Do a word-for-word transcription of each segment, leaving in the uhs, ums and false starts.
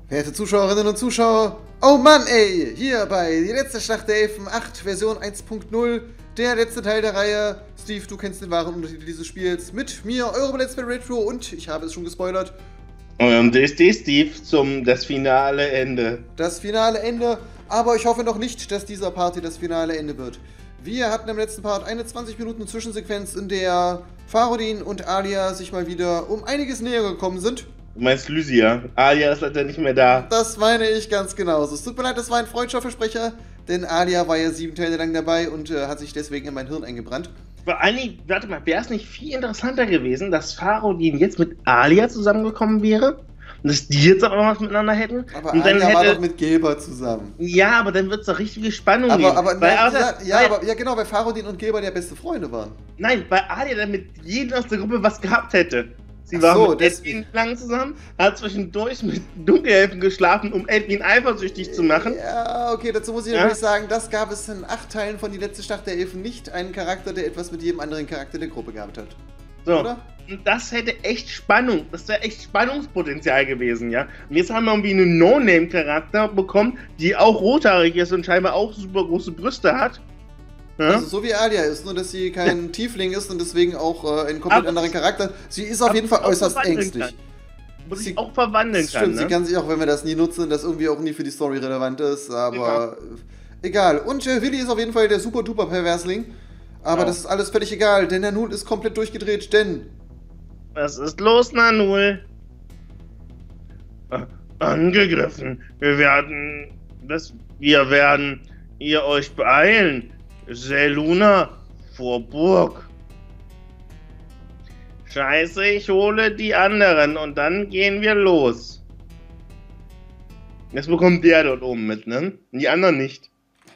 Werte Zuschauerinnen und Zuschauer, oh Mann ey, hier bei Die letzte Schlacht der Elfen acht Version eins Punkt null, der letzte Teil der Reihe. Steve, du kennst den wahren Untertitel dieses Spiels. Mit mir, eure Let's Play Retro und, ich habe es schon gespoilert, Und D S D Steve zum das finale Ende. Das finale Ende, aber ich hoffe noch nicht, dass dieser Party das finale Ende wird. Wir hatten im letzten Part eine zwanzig Minuten Zwischensequenz, in der Farodin und Alia sich mal wieder um einiges näher gekommen sind. Du meinst Lysia? Alia ist leider nicht mehr da. Das meine ich ganz genauso. Es tut mir leid, das war ein freudscher Versprecher, denn Alia war ja sieben Teile lang dabei und äh, hat sich deswegen in mein Hirn eingebrannt. Vor allen Dingen, warte mal, wäre es nicht viel interessanter gewesen, dass Farodin jetzt mit Alia zusammengekommen wäre? Und dass die jetzt auch was miteinander hätten? Aber und dann Alia hätte... war doch mit Gilbert zusammen. Ja, aber dann wird es doch richtige Spannung aber, geben. aber, weil, nein, außer, ja, ja, weil, aber ja genau, weil Farodin und Gilbert ja beste Freunde waren. Nein, weil Alia dann mit jedem aus der Gruppe was gehabt hätte. Sie Ach war so, mit deswegen- Edwin lang zusammen, hat zwischendurch mit Dunkelelfen geschlafen, um Edwin eifersüchtig zu machen. Ja, okay, dazu muss ich Ja? natürlich sagen, das gab es in acht Teilen von Die letzte Schlacht der Elfen nicht. Einen Charakter, der etwas mit jedem anderen Charakter der Gruppe gehabt hat. So. Oder? Und das hätte echt Spannung, das wäre echt Spannungspotenzial gewesen, ja. Und jetzt haben wir irgendwie einen No-Name-Charakter bekommen, die auch rothaarig ist und scheinbar auch super große Brüste hat. Ja? Also so wie Alia ist, nur dass sie kein Tiefling ist und deswegen auch äh, einen komplett Aber- anderen Charakter. Sie ist auf aber jeden Fall auch äußerst verwandeln ängstlich. kann. Wo Sie- sich auch verwandeln Das kann. stimmt, sie Ne? kann sich auch, wenn wir das nie nutzen, das irgendwie auch nie für die Story relevant ist, aber äh, egal. Und äh, Willi ist auf jeden Fall der super duper Perversling. Aber Ja. das ist alles völlig egal, denn der Nun ist komplett durchgedreht, denn Was ist los, Nanul? Ah, angegriffen. Wir werden. Das, wir werden ihr euch beeilen. Seluna vor Burg. Scheiße, ich hole die anderen und dann gehen wir los. Jetzt bekommt der dort oben mit, ne? Und die anderen nicht.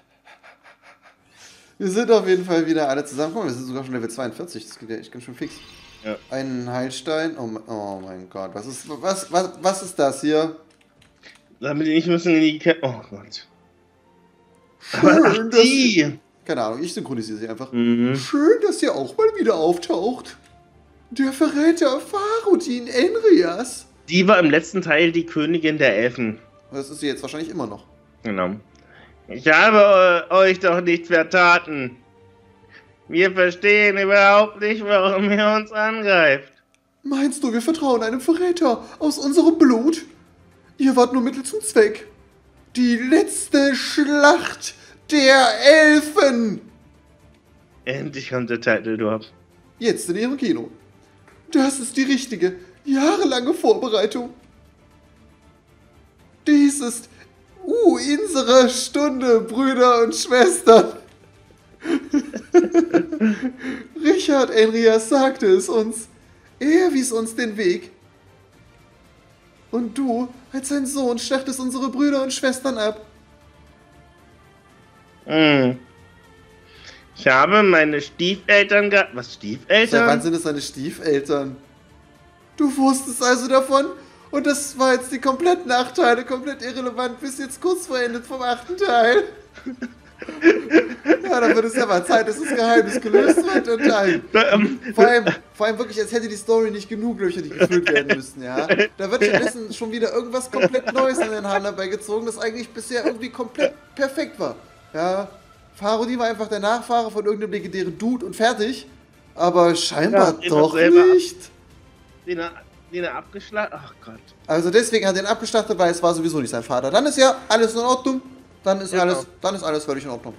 wir sind auf jeden Fall wieder alle zusammen. Guck mal, wir sind sogar schon Level zweiundvierzig, das geht ja echt ganz schön fix. Ja. Ein Heilstein. Oh, me- oh mein Gott, was ist, was, was, was ist das hier? Damit die nicht müssen in die Kämpfe. Oh Gott. Aber ach, Schön, dass die! Keine Ahnung, ich synchronisiere sie einfach. Mhm. Schön, dass ihr auch mal wieder auftaucht. Der Verräter Farodin Enrias. Die war im letzten Teil die Königin der Elfen. Das ist sie jetzt wahrscheinlich immer noch. Genau. Ich habe äh, euch doch nicht vertaten. Wir verstehen überhaupt nicht, warum ihr uns angreift. Meinst du, wir vertrauen einem Verräter aus unserem Blut? Ihr wart nur Mittel zum Zweck. Die letzte Schlacht der Elfen. Endlich kommt der Titel durch. Jetzt in ihrem Kino. Das ist die richtige, jahrelange Vorbereitung. Dies ist uh, unsere Stunde, Brüder und Schwestern. Richard Enrias sagte es uns. Er wies uns den Weg. Und du, als sein Sohn, schlachtest unsere Brüder und Schwestern ab. Hm. Ich habe meine Stiefeltern ge... Was, Seit wann Stiefeltern? sind es seine Stiefeltern? Du wusstest also davon? Und das war jetzt die kompletten Nachteile, komplett irrelevant, bis jetzt kurz vor Ende vom achten Teil. Ja, dann wird es ja mal Zeit, dass das Geheimnis gelöst wird und nein. Da, ähm, Vor allem, vor allem wirklich, als hätte die Story nicht genug Löcher, die gefüllt werden müssten, ja. Da wird stattdessen schon wieder irgendwas komplett Neues in den Hahn herbeigezogen, das eigentlich bisher irgendwie komplett perfekt war. Ja, Farodin war einfach der Nachfahre von irgendeinem legendären Dude und fertig. Aber scheinbar Ja, doch selber ab- nicht. den er, den er abgeschlagen... Ach Gott. Also deswegen hat er ihn abgeschlachtet, weil es war sowieso nicht sein Vater. Dann ist ja alles in Ordnung. Dann ist Genau. alles, dann ist alles völlig in Ordnung.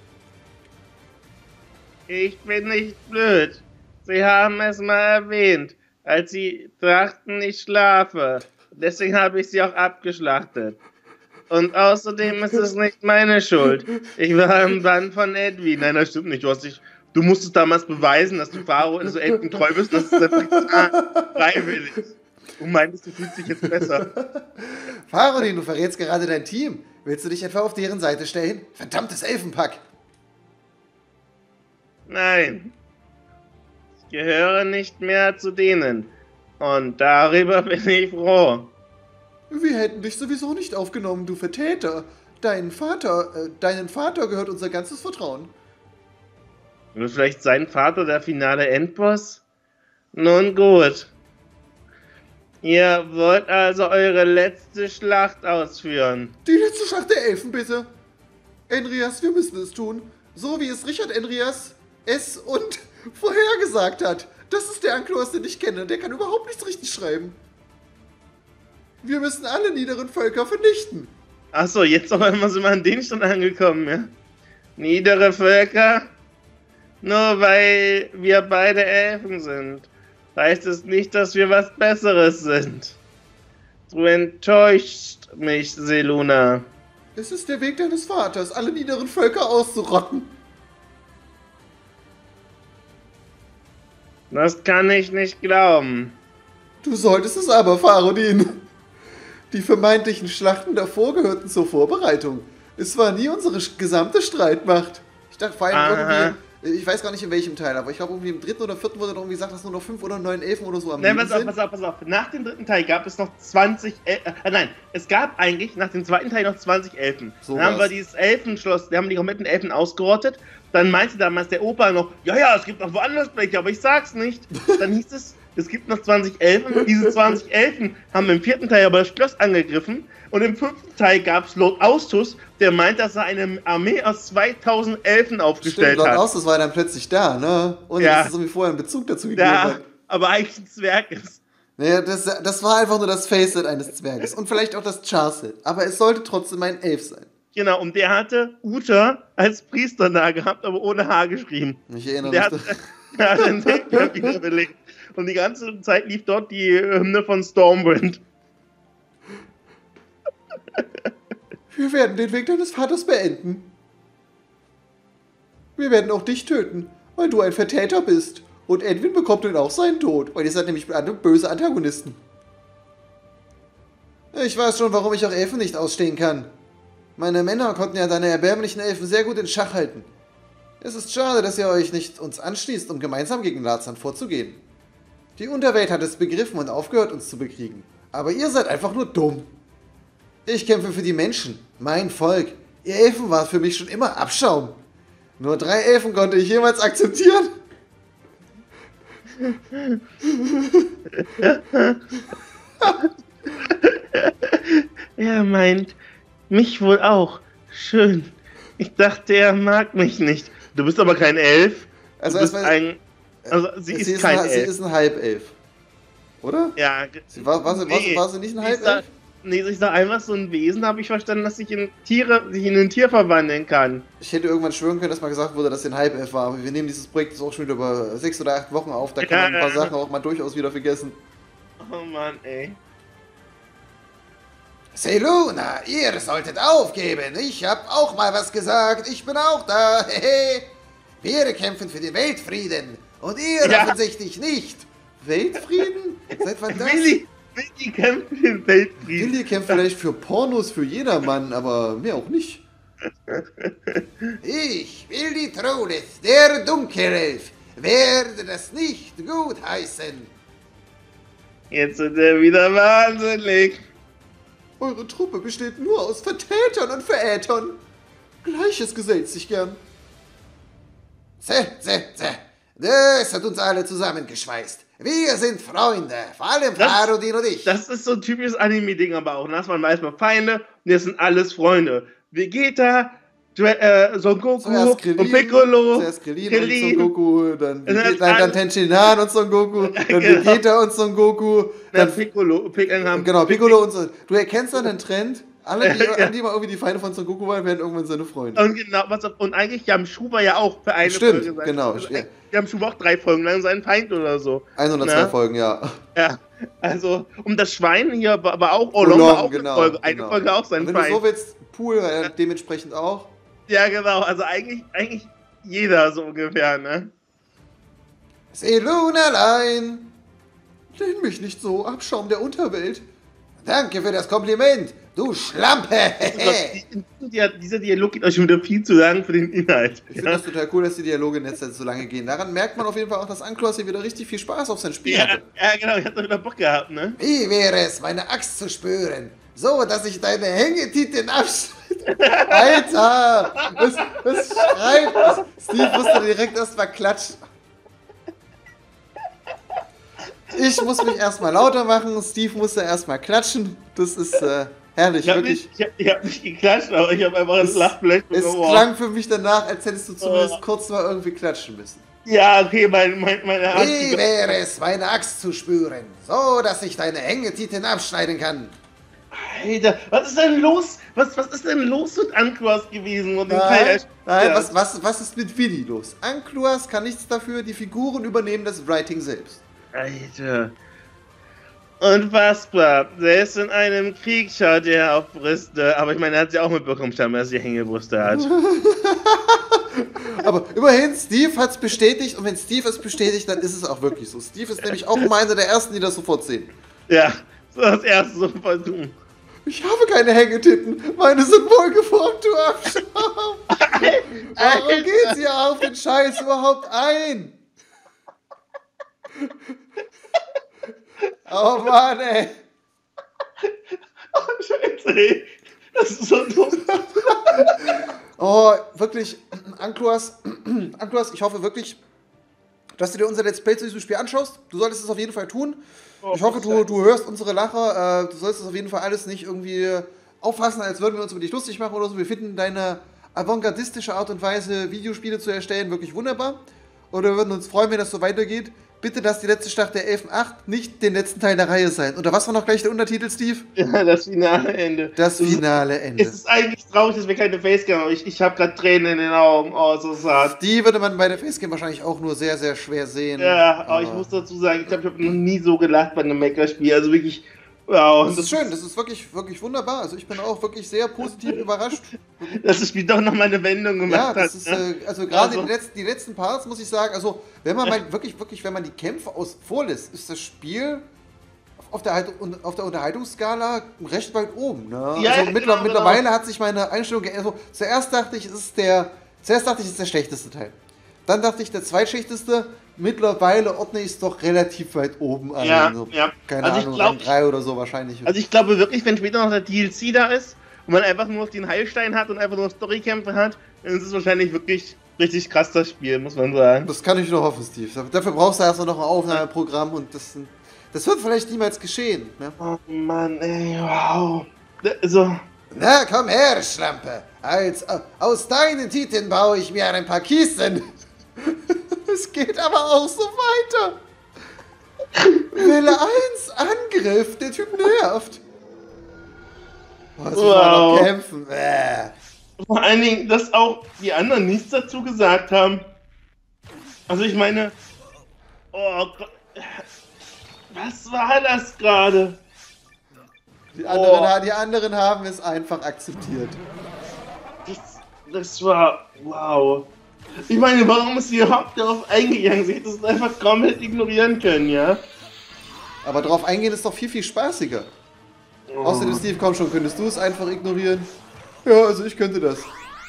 Ich bin nicht blöd. Sie haben es mal erwähnt, als Sie dachten, ich schlafe. Deswegen habe ich Sie auch abgeschlachtet. Und außerdem ist es nicht meine Schuld. Ich war im Bann von Edwin. Nein, das stimmt nicht. Du, hast dich, du musstest damals beweisen, dass du Pharao also Edwin treu bist. Das ist freiwillig. Du meintest, du fühlst dich jetzt besser. Farodin, du verrätst gerade dein Team. Willst du dich etwa auf deren Seite stellen? Verdammtes Elfenpack. Nein. Ich gehöre nicht mehr zu denen. Und darüber bin ich froh. Wir hätten dich sowieso nicht aufgenommen, du Vertäter. Dein Vater, äh, deinen Vater gehört unser ganzes Vertrauen. Wird vielleicht sein Vater der finale Endboss? Nun gut. Ihr wollt also eure letzte Schlacht ausführen. Die letzte Schlacht der Elfen, bitte. Enrias, wir müssen es tun. So wie es Richard Enrias es und vorhergesagt hat. Das ist der Ankloas, den ich kenne. Der kann überhaupt nichts richtig schreiben. Wir müssen alle niederen Völker vernichten. Achso, jetzt auf einmal sind wir an den schon angekommen, ja? Niedere Völker? Nur weil wir beide Elfen sind, heißt es nicht, dass wir was Besseres sind. Du enttäuscht mich, Selûne. Es ist der Weg deines Vaters, alle niederen Völker auszurotten. Das kann ich nicht glauben. Du solltest es aber, Farodin. Die vermeintlichen Schlachten davor gehörten zur Vorbereitung. Es war nie unsere gesamte Streitmacht. Ich dachte vor allem irgendwie, ich weiß gar nicht in welchem Teil, aber ich glaube irgendwie im dritten oder vierten wurde irgendwie gesagt, dass nur noch fünf oder neun Elfen oder so am Leben Nein, pass auf, sind. pass auf, pass auf. Nach dem dritten Teil gab es noch zwanzig Elfen. Äh, nein, es gab eigentlich nach dem zweiten Teil noch zwanzig Elfen. So Dann haben was. wir dieses Elfenschloss, wir haben die kompletten Elfen ausgerottet. Dann meinte damals der Opa noch, ja, ja, es gibt noch woanders welche, aber ich sag's nicht. Dann hieß es, es gibt noch zwanzig Elfen. Diese zwanzig Elfen haben im vierten Teil aber das Schloss angegriffen. Und im fünften Teil gab es Lord Austus, der meint, dass er eine Armee aus zweitausend Elfen aufgestellt Stimmt, Lord hat. Austus war dann plötzlich da, ne? Und Ja. dass es irgendwie vorher einen Bezug dazu gegeben Ja, hat. aber eigentlich ein Zwerg ist. Naja, das, das war einfach nur das Facet eines Zwerges. Und vielleicht auch das Charset. Aber es sollte trotzdem ein Elf sein. Genau, und der hatte Uther als Priester da gehabt, aber ohne Haar geschrieben. Ich erinnere Der mich. hat, der hat den Denkmal wiederbelebt. Und die ganze Zeit lief dort die Hymne von Stormwind. Wir werden den Weg deines Vaters beenden. Wir werden auch dich töten, weil du ein Vertäter bist. Und Edwin bekommt nun auch seinen Tod, weil ihr seid nämlich böse Antagonisten. Ich weiß schon, warum ich auch Elfen nicht ausstehen kann. Meine Männer konnten ja deine erbärmlichen Elfen sehr gut in Schach halten. Es ist schade, dass ihr euch nicht uns anschließt, um gemeinsam gegen Lazan vorzugehen. Die Unterwelt hat es begriffen und aufgehört, uns zu bekriegen. Aber ihr seid einfach nur dumm. Ich kämpfe für die Menschen, mein Volk. Ihr Elfen war für mich schon immer Abschaum. Nur drei Elfen konnte ich jemals akzeptieren. Er meint, mich wohl auch. Schön. Ich dachte, er mag mich nicht. Du bist aber kein Elf. Also, du bist erstmal- ein... Also, sie, sie ist ist kein ein, sie Elf. ist ein Halbelf. Oder? Ja. Sie war, war, sie, war, sie, war sie nicht ein ich sag, Halbelf? nee, ich sag einfach so ein Wesen, habe ich verstanden, dass sich in Tiere, sich in ein Tier verwandeln kann. Ich hätte irgendwann schwören können, dass mal gesagt wurde, dass sie ein Halbelf war. Aber wir nehmen dieses Projekt jetzt auch schon wieder über sechs oder acht Wochen auf. Da kann man ein paar Sachen auch mal durchaus wieder vergessen. Oh Mann, ey. Selûne, ihr solltet aufgeben. Ich hab auch mal was gesagt. Ich bin auch da. Hehe. Wir kämpfen für den Weltfrieden. Und ihr Ja. offensichtlich nicht. Weltfrieden? Seit wann das? Willi, Willi kämpft für den Weltfrieden. Willi kämpft vielleicht für Pornos für jedermann, aber mehr auch nicht. Ich will die Throne, der Dunkelelf, werde das nicht gut heißen. Jetzt sind wir wieder wahnsinnig. Eure Truppe besteht nur aus Vertätern und Verätern. Gleiches gesellt sich gern. Zäh, zäh, zäh. Das hat uns alle zusammengeschweißt. Wir sind Freunde, vor allem Das- Farodin und ich. Das ist so ein typisches Anime-Ding aber auch. Das waren meistens Feinde und jetzt sind alles Freunde. Vegeta, Dra äh, Son Goku Zuerst Krillin, und Piccolo. zuerst Krillin, Krillin. und Son Goku, dann, Und dann Vegeta, nein, dann Tenshinhan und Son Goku, dann Genau. Vegeta und Son Goku, Dann dann Piccolo. Piccolo haben genau, Piccolo und so. Du erkennst dann den Trend, alle, die, Ja. die mal irgendwie die Feinde von Son Goku waren, werden irgendwann seine Freunde. Und genau, was auf, und eigentlich Yamchu war ja auch für eine Stimmt, Folge sein. genau, Also, ja. Yamchu war auch drei Folgen lang sein Feind oder so. hundertzwei Na? Folgen, ja. Ja, also, und das Schwein hier war, war auch, Olong war auch genau, eine Folge, eine genau. Folge auch sein Und wenn du Feind. so willst, Pool äh, dementsprechend auch. Ja, genau, also eigentlich, eigentlich jeder so ungefähr, ne? Selûne allein. Nenn mich nicht so, Abschaum der Unterwelt. Danke für das Kompliment, du Schlampe. Die, die, dieser Dialog geht euch schon wieder viel zu lang für den Inhalt. Ich finde Ja, das total cool, dass die Dialoge in letzter Zeit so lange gehen. Daran merkt man auf jeden Fall auch, dass Anklos hier wieder richtig viel Spaß auf sein Spiel ja, hatte. ja genau, ich hab doch wieder Bock gehabt, ne? Wie wäre es, meine Axt zu spüren? So, dass ich deine Hängetitten abschneide. Alter! Was, was schreibt das? Steve musste direkt erstmal klatschen. Ich muss mich erstmal lauter machen, Steve musste erstmal klatschen. Das ist äh, herrlich, Ich hab wirklich. nicht, ich hab, ich hab nicht geklatscht, aber ich habe einfach ein Lachblech Es bekommen. klang für mich danach, als hättest du zumindest Oh. kurz mal irgendwie klatschen müssen. Ja, okay, mein, mein, meine Hand. Wie wäre es, meine Axt zu spüren, so dass ich deine Hängetitten abschneiden kann? Alter, was ist denn los? Was, was ist denn los mit Ankwas gewesen? Und den Nein, Teil- nein Ja. was, was, was ist mit Willi los? Ankluas kann nichts dafür, die Figuren übernehmen das Writing selbst. Alter. Unfassbar. Selbst in einem Krieg schaut er auf Brüste. Aber ich meine, er hat sie auch mitbekommen, scheinbar, dass sie Hängebrüste hat. Aber immerhin, Steve hat es bestätigt und wenn Steve es bestätigt, dann ist es auch wirklich so. Steve ist nämlich auch immer einer der Ersten, die das sofort sehen. Ja, so das erste so versuchen. Ich habe keine Hängetitten, meine sind wohlgeformt, du Abschaum. Warum geht sie auf den Scheiß überhaupt ein? Oh Mann, ey. Oh, Scheiße, ey. Das ist so dumm. Oh, wirklich, Ankluas, Ankluas, ich hoffe wirklich, dass du dir unser Let's Play zu diesem Spiel anschaust. Du solltest es auf jeden Fall tun. Ich hoffe, du, du hörst unsere Lacher. Äh, du sollst es auf jeden Fall alles nicht irgendwie auffassen, als würden wir uns über dich lustig machen oder so. Wir finden deine avantgardistische Art und Weise, Videospiele zu erstellen, wirklich wunderbar. Und wir würden uns freuen, wenn das so weitergeht. Bitte, dass die letzte Schlacht der Elfen acht nicht den letzten Teil der Reihe sein. Oder was war noch gleich der Untertitel, Steve? Ja, das finale Ende. Das finale Ende. Es ist eigentlich traurig, dass wir keine Facecam haben. Ich, ich habe gerade Tränen in den Augen. Oh, so sad. Die würde man bei der Facecam wahrscheinlich auch nur sehr, sehr schwer sehen. Ja, aber ich muss dazu sagen, ich glaube, ich habe noch nie so gelacht bei einem Mecha-Spiel. Also wirklich, wow. Das ist schön, das ist wirklich, wirklich wunderbar. Also ich bin auch wirklich sehr positiv überrascht. Dass das Spiel doch nochmal eine Wendung gemacht Ja, hat. das ist, ne? äh, also gerade Also- die, letzten, die letzten Parts, muss ich sagen, also wenn man mal wirklich, wirklich, wenn man die Kämpfe aus vorlässt, ist das Spiel auf der, Halt- auf der Unterhaltungsskala recht weit oben. Ne? Ja, also ja, mittler, genau, mittlerweile genau. hat sich meine Einstellung geändert. Also, zuerst dachte ich, es ist der, zuerst dachte ich, es ist der schlechteste Teil. Dann dachte ich, der zweitschlechteste. Mittlerweile ordne ich es doch relativ weit oben ein. Ja, so, ja. Keine Also ich Ahnung, glaub- Rang drei oder so wahrscheinlich. Also ich glaube wirklich, wenn später noch der D L C da ist und man einfach nur den Heilstein hat und einfach nur Storykämpfe hat, dann ist es wahrscheinlich wirklich richtig krass, das Spiel, muss man sagen. Das kann ich nur hoffen, Steve. Dafür brauchst du erstmal noch ein Aufnahmeprogramm und das, das wird vielleicht niemals geschehen. Ne? Oh Mann, ey, wow. Also, Na, komm her, Schlampe. Als, aus deinen Titeln baue ich mir ein paar Kisten. Es geht aber auch so weiter. Welle eins, Angriff. Der Typ nervt. Oh, jetzt müssen wir Wow. noch kämpfen. Bäh. vor allen Dingen, dass auch die anderen nichts dazu gesagt haben. Also ich meine, oh Gott, was war das gerade? Die anderen, Oh. die anderen haben es einfach akzeptiert. Das, das war, wow. Ich meine, warum ist sie überhaupt darauf eingegangen? Sie hätte es einfach komplett ignorieren können, ja? Aber drauf eingehen ist doch viel, viel spaßiger. Oh. Außerdem, Steve, komm schon, könntest du es einfach ignorieren? Ja, also ich könnte das.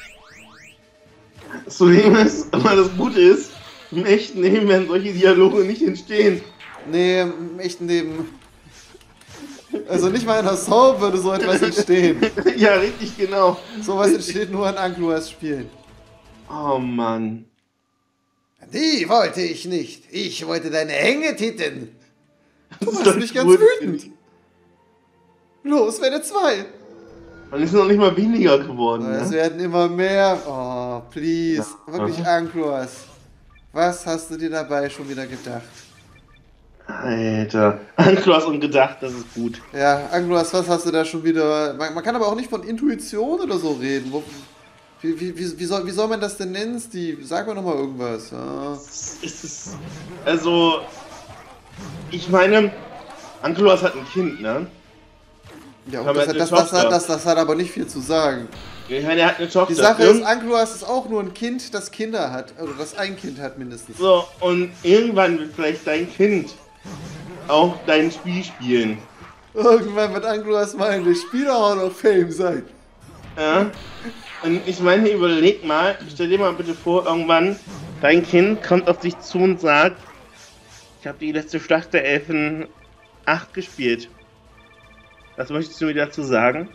Das Problem ist, aber das Gute ist, im echten Leben werden solche Dialoge nicht entstehen. Nee, im echten Leben. Also nicht mal in der Soap würde so etwas entstehen. Ja, richtig, genau. Sowas entsteht nur an Angluas Spielen. Oh Mann. Die wollte ich nicht. Ich wollte deine Hängetitten. Du Das ist machst doch mich ganz gut. wütend. Los, Welle zwei. Und es ist noch nicht mal weniger geworden, Es ne? werden immer mehr. Oh, please. Wirklich, Aha. Angluas. Was hast du dir dabei schon wieder gedacht? Alter. Anklos und gedacht, das ist gut. Ja, Angluas, was hast du da schon wieder... Man, man kann aber auch nicht von Intuition oder so reden. Wo, wie, wie, wie, wie, soll, wie soll man das denn nennen, Steve? Sag mir noch mal irgendwas. Ja. Es ist, also, ich meine, Anklos hat ein Kind, ne? Ja, und Aber das, eine das, das, das, Tochter. das, das hat aber nicht viel zu sagen. Ich meine, er hat eine Tochter. Die Sache Irgend- ist, Angluas ist auch nur ein Kind, das Kinder hat. Also das ein Kind hat mindestens. So, und irgendwann wird vielleicht dein Kind auch dein Spiel spielen. Irgendwann wird Angluas mal in der Spieler Hall of Fame sein. Ja? Und ich meine, überleg mal, stell dir mal bitte vor, irgendwann dein Kind kommt auf dich zu und sagt, ich habe die letzte Schlacht der Elfen acht gespielt. Was möchtest du mir dazu sagen?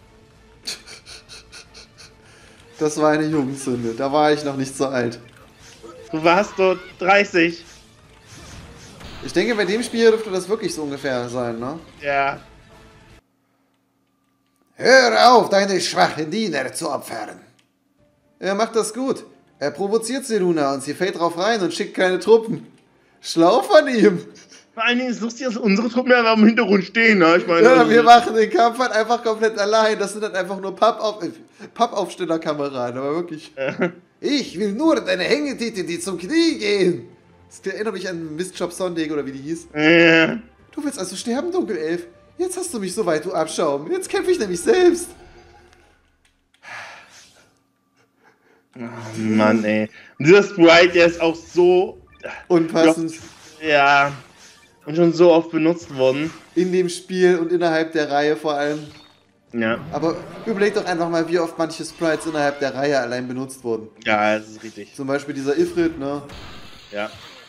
Das war eine Jugendsünde. Da war ich noch nicht so alt. Du warst dort dreißig. Ich denke, bei dem Spiel dürfte das wirklich so ungefähr sein, ne? Ja. Hör auf, deine schwachen Diener zu opfern. Er macht das gut. Er provoziert Seluna und sie fällt drauf rein und schickt keine Truppen. Schlau von ihm. Vor allen Dingen ist es lustig, dass unsere Truppen ja im Hintergrund stehen, ne? Ich meine, Ja, wir machen den Kampf halt einfach komplett allein. Das sind dann einfach nur Pappauf Pappaufstellerkameraden, aber wirklich. Ja. Ich will nur deine Hängetitel, die zum Knie gehen. Das erinnert mich an Mistjob Sondig oder wie die hieß. Ja. Du willst also sterben, Dunkelelf? Jetzt hast du mich so weit, du Abschaum. Jetzt kämpfe ich nämlich selbst. Oh Mann, ey. Und dieser Sprite, der ist auch so... Unpassend. Ja. Und schon so oft benutzt worden. In dem Spiel und innerhalb der Reihe vor allem. Ja. Aber überleg doch einfach mal, wie oft manche Sprites innerhalb der Reihe allein benutzt wurden. Ja, das ist richtig. Zum Beispiel dieser Ifrit, ne? Ja.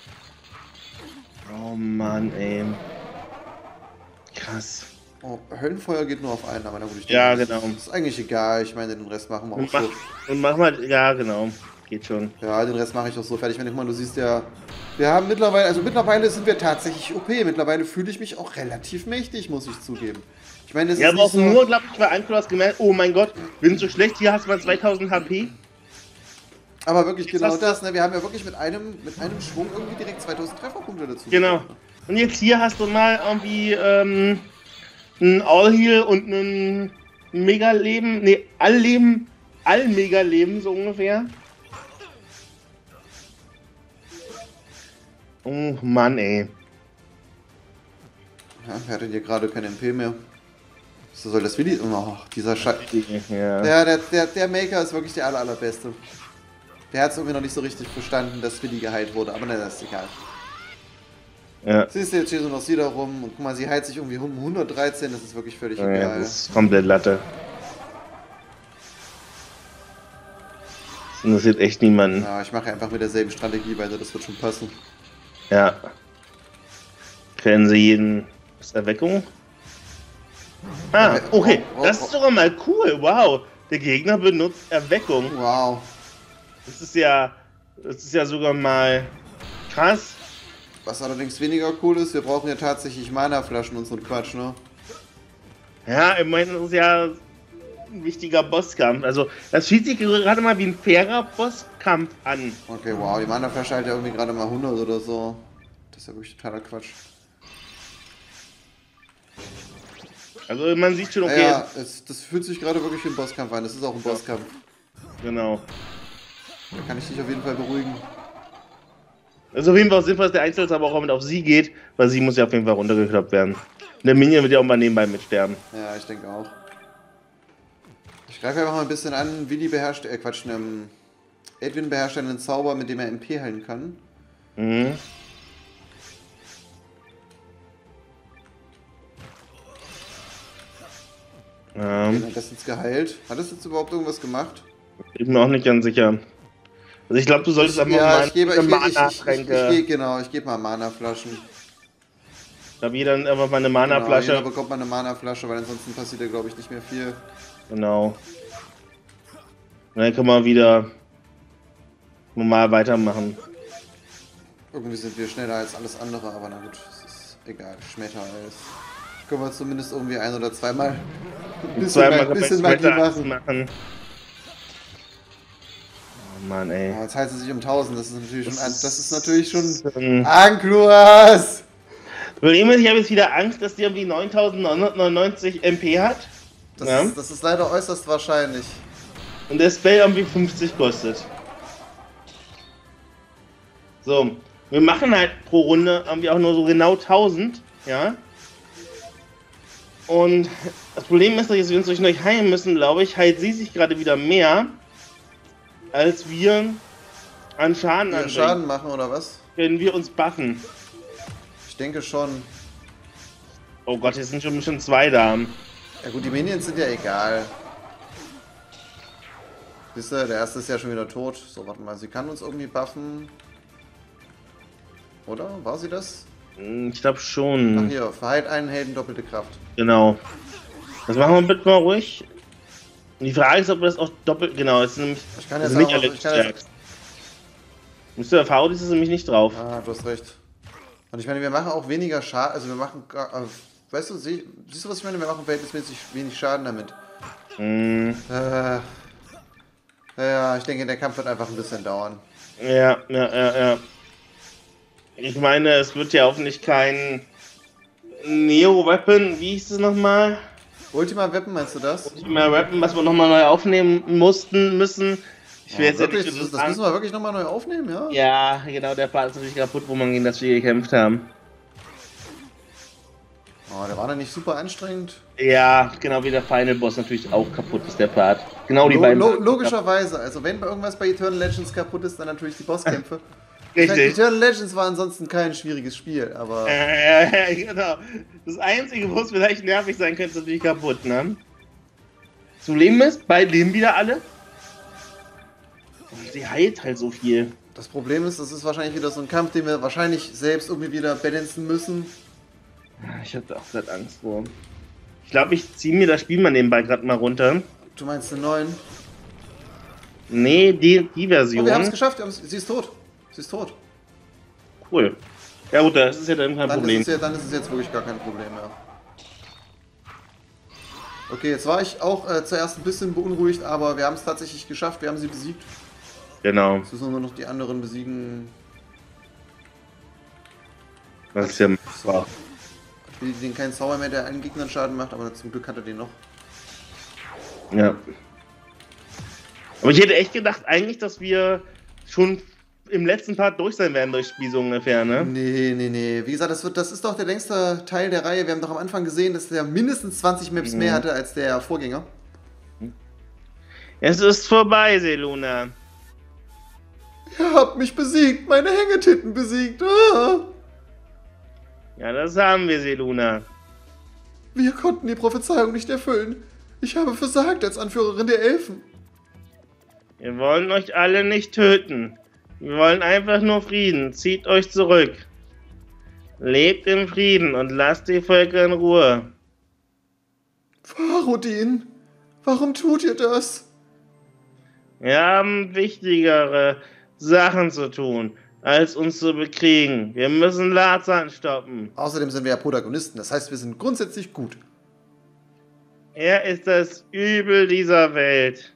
Oh Mann, ey. Krass. Oh, Höllenfeuer geht nur auf einen, aber na gut, ich Ja, denke, genau. das ist eigentlich egal. Ich meine, den Rest machen wir auch Und mach, so. und mach mal, ja, genau. Geht schon. Ja, den Rest mache ich auch so fertig. Wenn ich mal, du siehst ja, wir haben mittlerweile, also mittlerweile sind wir tatsächlich O P. Mittlerweile fühle ich mich auch relativ mächtig, muss ich zugeben. Ich meine, das Ja, ist aber nicht auch so... nur, glaube ich, bei einem hast gemerkt, oh mein Gott, bin so schlecht, hier hast du mal zweitausend H P. Aber wirklich genau hast das, ne? Wir haben ja wirklich mit einem, mit einem Schwung irgendwie direkt zweitausend Trefferpunkte dazu. Genau. Und jetzt hier hast du mal irgendwie ähm, ein All-Heal und ein Mega-Leben, ne, All-Leben, All-Mega-Leben so ungefähr. Oh Mann, ey. Ja, wer hat denn hier gerade kein M P mehr? So soll das Willi... Oh, dieser Scheiß... Ja. Der, der, der, der Maker ist wirklich der aller, allerbeste. Der hat es irgendwie noch nicht so richtig verstanden, dass Willi geheilt wurde, aber ne, das ist egal. Ja. Siehst du, jetzt steht so noch sie da rum und guck mal, sie heilt sich irgendwie um hundertdreizehn, das ist wirklich völlig Ja, egal. das ist komplett Latte. Das interessiert echt niemanden. Ja, ich mache einfach mit derselben Strategie weiter, das wird schon passen. Ja. Kennen Sie jeden... Was ist Erweckung? Ah, okay. Das ist sogar mal cool. Wow. Der Gegner benutzt Erweckung. Wow. Das ist ja... Das ist ja sogar mal... Krass. Was allerdings weniger cool ist, wir brauchen ja tatsächlich Mana-Flaschen und so ein Quatsch, ne? Ja, ich meine, das ist ja ein wichtiger Bosskampf. Also, das fühlt sich gerade mal wie ein fairer Bosskampf an. Okay, wow, die Mana-Flasche halt ja irgendwie gerade mal hundert oder so. Das ist ja wirklich totaler Quatsch. Also, man sieht schon, okay. Ja, es, das fühlt sich gerade wirklich wie ein Bosskampf an. Das ist auch ein Bosskampf. Genau. Da kann ich dich auf jeden Fall beruhigen. Also auf jeden Fall sinnvoll, dass der Einzelzauber auch mit auf sie geht, weil sie muss ja auf jeden Fall runtergekloppt werden. Und der Minion wird ja auch mal nebenbei mitsterben. Ja, ich denke auch. Ich greife einfach mal ein bisschen an. Willi beherrscht, äh Quatsch, ähm, Edwin beherrscht einen Zauber, mit dem er M P heilen kann. Mhm. Den Ja. hat das jetzt geheilt. Hat das jetzt überhaupt irgendwas gemacht? Ich bin mir auch nicht ganz sicher. Also ich glaube, du solltest einfach Ja, mal ich gebe, ich, ich, ich, ich, ich, Mana-Tränke. ich, genau, ich gebe mal Mana-Flaschen. Ich glaube, jeder einfach mal eine Genau, Mana-Flasche. jeder bekommt mal eine Mana-Flasche, weil ansonsten passiert ja, glaube ich, nicht mehr viel. Genau. Und dann können wir wieder normal weitermachen. Irgendwie sind wir schneller als alles andere, aber na gut, es ist egal. Schmettereis. Können wir zumindest irgendwie ein- oder zweimal ein bisschen, Zweimal ein bisschen Magie Magie machen. machen. Oh Mann, ey. Oh, jetzt heißt es sich um tausend, das ist natürlich schon, an, das ist natürlich schon Ähm, Ankluas! Problem ist, ich habe jetzt wieder Angst, dass die irgendwie neuntausendneunhundertneunundneunzig M P hat. Das, Ja. ist, das ist leider äußerst wahrscheinlich. Und der Spell irgendwie fünfzig kostet. So, wir machen halt pro Runde irgendwie auch nur so genau tausend, ja. Und das Problem ist, dass wir uns durch neu heilen müssen, glaube ich, heilt sie sich gerade wieder mehr, als wir an Schaden Wir anbringen. Schaden machen oder was? Wenn wir uns buffen. Ich denke schon. Oh Gott, jetzt sind schon, schon zwei da. Ja gut, die Minions sind ja egal. Siehst du, der erste ist ja schon wieder tot. So, warte mal, sie kann uns irgendwie buffen. Oder? War sie das? Hm, Ich glaube Ach schon. hier, verheilt einen Helden doppelte Kraft. Genau. Das machen wir bitte mal ruhig. Und die Frage ist, ob wir das auch doppelt. Genau, es sind nämlich. Ich kann das jetzt sind nicht auch- alle ich kann jetzt- gestärkt. Müsste der V, ist es nämlich nicht drauf. Ah, du hast recht. Und ich meine, wir machen auch weniger Schaden, also wir machen, äh, weißt du, sie, siehst du, was ich meine? Wir machen verhältnismäßig wenig Schaden damit. Mm. Äh, ja, ich denke, der Kampf wird einfach ein bisschen dauern. Ja, ja, ja, ja. Ich meine, es wird ja hoffentlich kein Neo-Weapon, wie hieß es nochmal? Ultima Weapon, meinst du das? Ultima Weapon, was wir nochmal neu aufnehmen mussten, müssen. Ich will Oh, jetzt ja wirklich? nicht Das, das müssen wir wirklich nochmal neu aufnehmen, ja? Ja, genau, der Part ist natürlich kaputt, wo man gegen das Spiel gekämpft haben. Oh, der war dann nicht super anstrengend. Ja, genau wie der Final Boss natürlich auch kaputt ist, der Part. Genau die Lo beiden. lo logischerweise, also wenn bei irgendwas bei Eternal Legends kaputt ist, dann natürlich die Bosskämpfe. Richtig. Eternal Legends war ansonsten kein schwieriges Spiel, aber... Äh, genau. Das Einzige, wo es vielleicht nervig sein könnte, ist natürlich kaputt, ne? Das Problem ist, bald leben wieder alle. Und sie heilt halt so viel. Das Problem ist, das ist wahrscheinlich wieder so ein Kampf, den wir wahrscheinlich selbst irgendwie wieder balancen müssen. Ich hab da auch gerade Angst vor. Ich glaube, ich ziehe mir das Spiel mal nebenbei gerade mal runter. Du meinst den neuen? Nee, die, die Version. Oh, wir haben es geschafft, wir haben's, sie ist tot. Sie ist tot. Cool. Ja gut, das ist ja dann kein Dann Problem. ist, es ja, dann ist es jetzt wirklich gar kein Problem mehr. Okay, jetzt war ich auch äh, zuerst ein bisschen beunruhigt, aber wir haben es tatsächlich geschafft, wir haben sie besiegt. Genau. Jetzt müssen wir nur noch die anderen besiegen. Das ist ja wow. Wie den keinen Zauber mehr, der allen Gegnern Schaden macht, aber zum Glück hat er den noch. Ja. Aber ich hätte echt gedacht, eigentlich, dass wir schon im letzten Part durch sein werden durchs Spiel so ungefähr, ne? Nee, nee, nee. Wie gesagt, das, wird, das ist doch der längste Teil der Reihe. Wir haben doch am Anfang gesehen, dass der mindestens zwanzig Maps Mhm. mehr hatte als der Vorgänger. Es ist vorbei, Seluna. Ihr habt mich besiegt, meine Hängetitten besiegt. Ah! Ja, das haben wir, Seluna. Wir konnten die Prophezeiung nicht erfüllen. Ich habe versagt als Anführerin der Elfen. Wir wollen euch alle nicht töten. Wir wollen einfach nur Frieden. Zieht euch zurück. Lebt im Frieden und lasst die Völker in Ruhe. Farodin, warum tut ihr das? Wir haben wichtigere Sachen zu tun, als uns zu bekriegen. Wir müssen Lazan stoppen. Außerdem sind wir ja Protagonisten, das heißt, wir sind grundsätzlich gut. Er ist das Übel dieser Welt.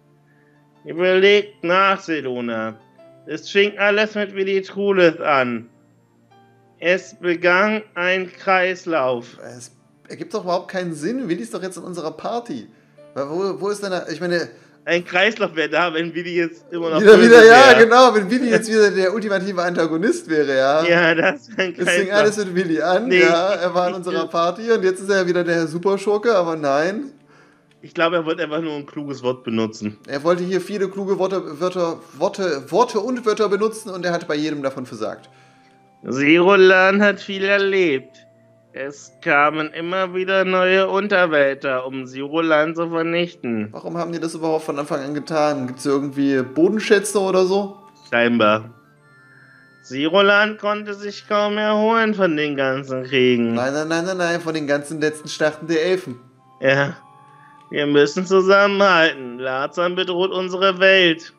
Überlegt nach, Seluna. Es fing alles mit Willi Trulith an. Es begann ein Kreislauf. Es ergibt doch überhaupt keinen Sinn. Willi ist doch jetzt in unserer Party. Wo, wo ist denn der, ich meine... Ein Kreislauf wäre da, wenn Willi jetzt immer noch Wieder, böse wieder, ja, wäre. genau, wenn Willi jetzt wieder der ultimative Antagonist wäre, ja. Ja, das wäre ein Es fing alles mit Willi an, Nee, ja, ich- er war in ich- unserer Party und jetzt ist er wieder der Superschurke, aber nein. Ich glaube, er wollte einfach nur ein kluges Wort benutzen. Er wollte hier viele kluge Worte, Wörter, Worte, Worte und Wörter benutzen und er hat bei jedem davon versagt. Sirulan hat viel erlebt. Es kamen immer wieder neue Unterwälter, um Sirulan zu vernichten. Warum haben die das überhaupt von Anfang an getan? Gibt es irgendwie Bodenschätze oder so? Scheinbar. Sirulan konnte sich kaum erholen von den ganzen Kriegen. Nein, nein, nein, nein, nein, von den ganzen letzten Schlachten der Elfen. Ja. Wir müssen zusammenhalten. Lazan bedroht unsere Welt.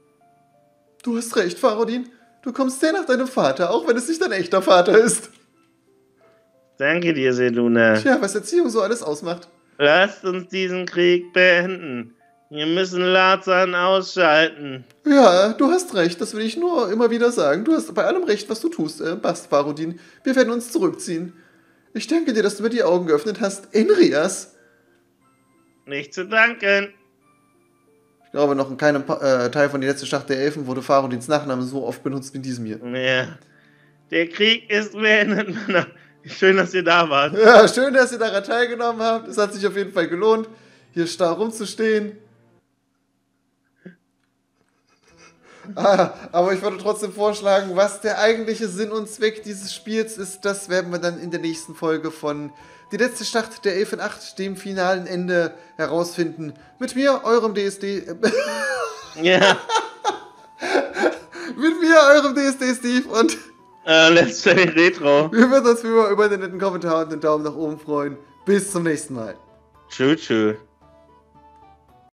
Du hast recht, Farodin. Du kommst sehr nach deinem Vater, auch wenn es nicht dein echter Vater ist. Danke dir, Seluna. Tja, was Erziehung so alles ausmacht. Lasst uns diesen Krieg beenden. Wir müssen Lazan ausschalten. Ja, du hast recht, das will ich nur immer wieder sagen. Du hast bei allem recht, was du tust, äh, Bast, Farodin. Wir werden uns zurückziehen. Ich danke dir, dass du mir die Augen geöffnet hast, Enrias. Nicht zu danken. Ich glaube, noch in keinem Pa- äh, Teil von Die letzte Schlacht der Elfen wurde Farodins Nachname so oft benutzt wie in diesem hier. Ja. Der Krieg ist beendet, Männer. Schön, dass ihr da wart. Ja, schön, dass ihr daran teilgenommen habt. Es hat sich auf jeden Fall gelohnt, hier starr rumzustehen. Ah, aber ich würde trotzdem vorschlagen, was der eigentliche Sinn und Zweck dieses Spiels ist, das werden wir dann in der nächsten Folge von Die letzte Schlacht der Elfen acht, dem finalen Ende, herausfinden. Mit mir, eurem D S D... Ja. mit mir, eurem D S D Steve und... Äh, Let's Play Retro. wir würden uns wie immer über den netten Kommentar und den Daumen nach oben freuen. Bis zum nächsten Mal. Tschüss, tschüss.